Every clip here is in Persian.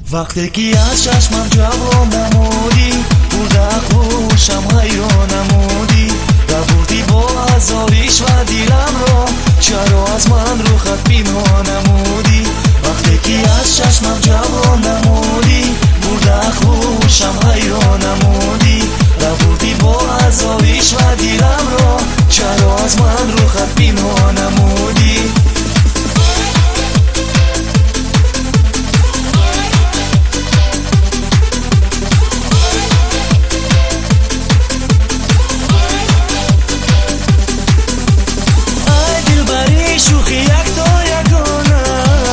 وقتی که از چشمم جواب نمودی بوده خوشم حیران نمودی ربودی با آزارش و دیلم را چرا از من رو خط پنهان نمودی وقتی که از چشمم جواب نمودی بوده خوشم حیران نمودی ربودی با آزارش و دیلم را چرا از من رو خط پنهان نمودی شوخی یک تا یگانه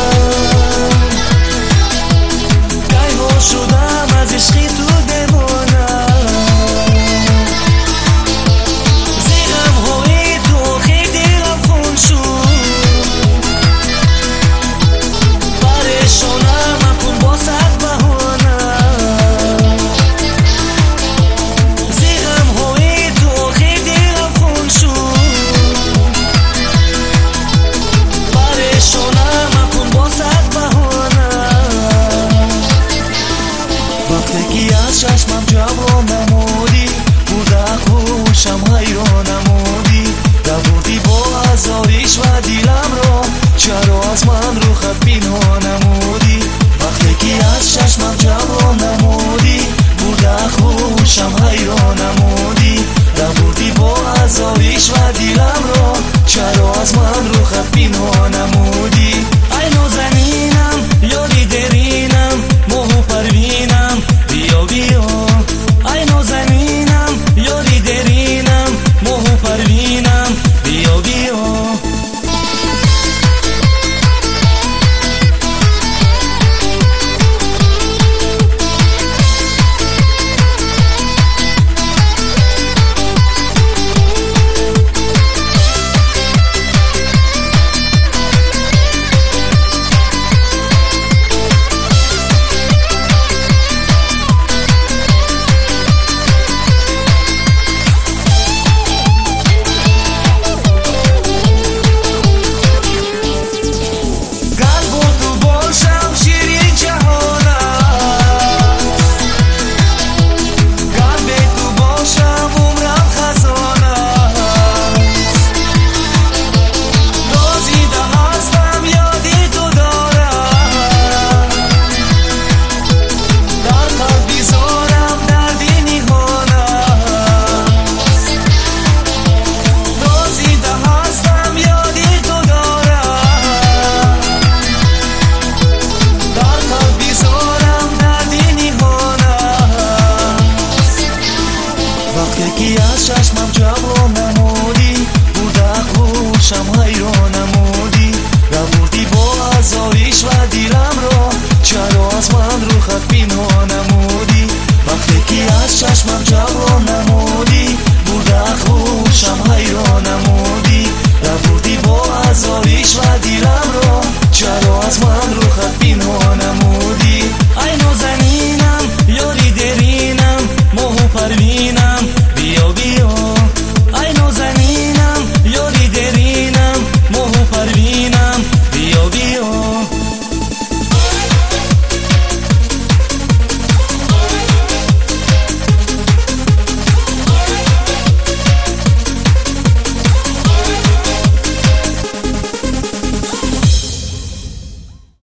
گای ها شدم از عشقی تو دیوانه زیغم های تو خیلی دلم خون شد پریشانم مکن با صد بهانه زیغم های تو خیلی دلم خون شد وقتی که از چشم